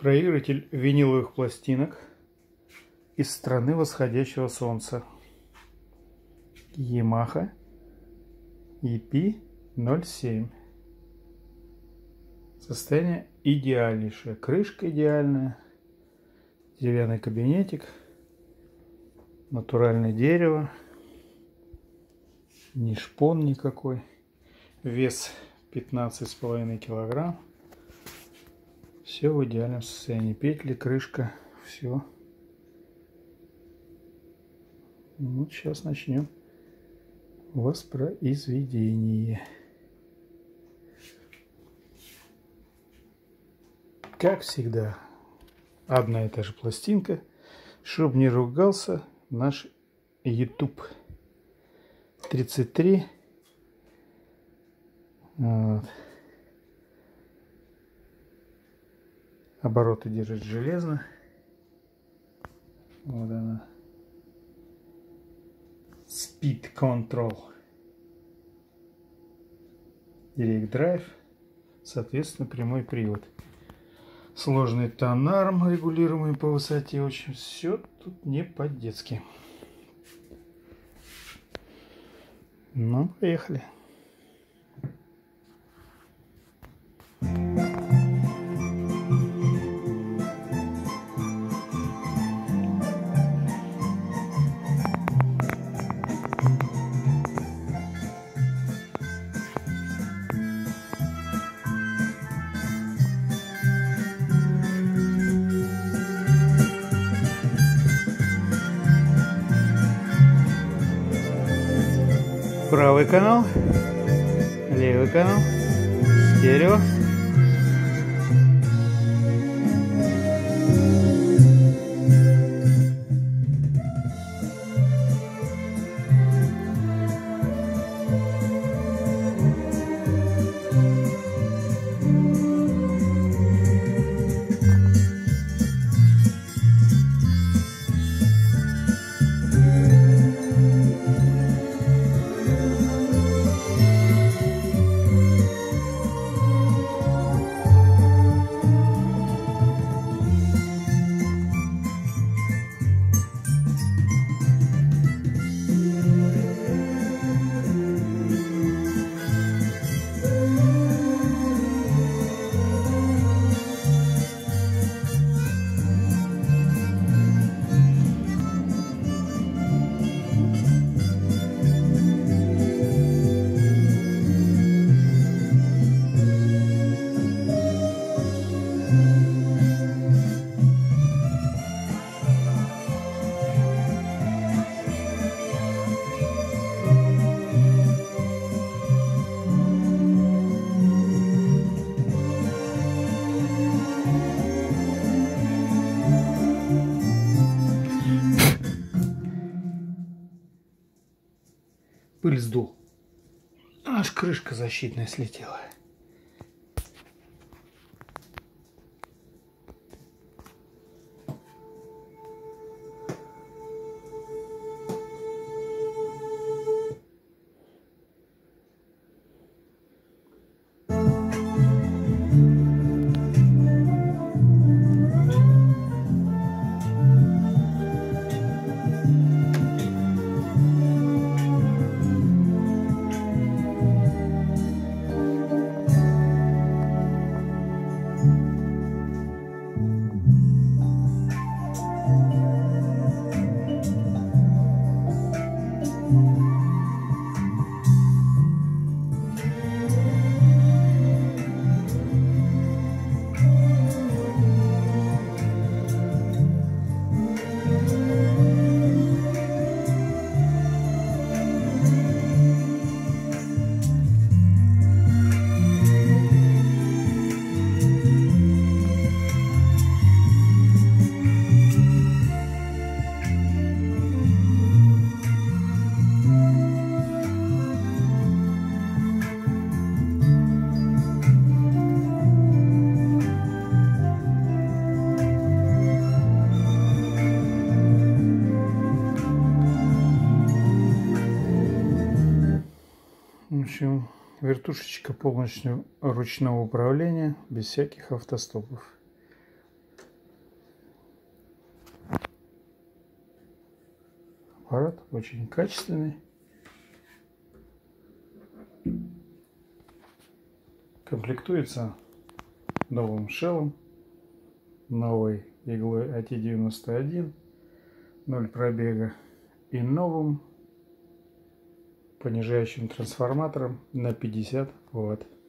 Проигрыватель виниловых пластинок из страны восходящего солнца. Yamaha EP07. Состояние идеальнейшее. Крышка идеальная. Деревянный кабинетик. Натуральное дерево. Ни шпон никакой. Вес 15,5 килограмм. Все в идеальном состоянии. Петли, крышка, все. Вот сейчас начнем воспроизведение. Как всегда, одна и та же пластинка. Чтоб не ругался наш YouTube. 33. Вот. Обороты держит железно. Вот она. Speed Control. Direct Drive. Соответственно, прямой привод. Сложный тонарм, регулируемый по высоте. Очень все тут не по-детски. Ну, поехали. Правый канал, левый канал, стерео. Пыль сдул. Аж крышка защитная слетела. В общем, вертушечка полностью ручного управления, без всяких автостопов. аппарат, очень качественный. Комплектуется новым шеллом, новой иглой AT91, 0 пробега и новым понижающим трансформатором на 50 Вт.